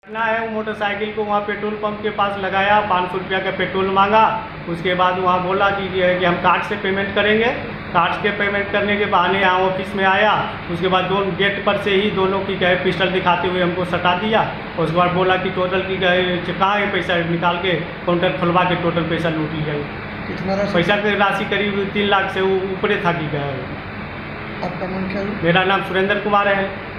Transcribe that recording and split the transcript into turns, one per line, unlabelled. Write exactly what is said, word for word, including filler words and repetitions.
ना है वो मोटरसाइकिल को वहाँ पेट्रोल पंप के पास लगाया, पाँच सौ रुपया का पेट्रोल मांगा। उसके बाद वहाँ बोला कि ये है कि हम कार्ड से पेमेंट करेंगे। कार्ड के पेमेंट करने के बहाने यहाँ ऑफिस में आया। उसके बाद दोनों गेट पर से ही दोनों की क्या है पिस्टल दिखाते हुए हमको सटा दिया। उसके बाद बोला कि टोटल की क्या है कहाँ है पैसा, निकाल के काउंटर खुलवा के टोटल पैसा लूट लिया।
कितना
पैसा की राशि करीब तीन लाख से ऊपर था कि क्या है।
आपका नाम क्या है?
मेरा नाम सुरेंद्र कुमार है।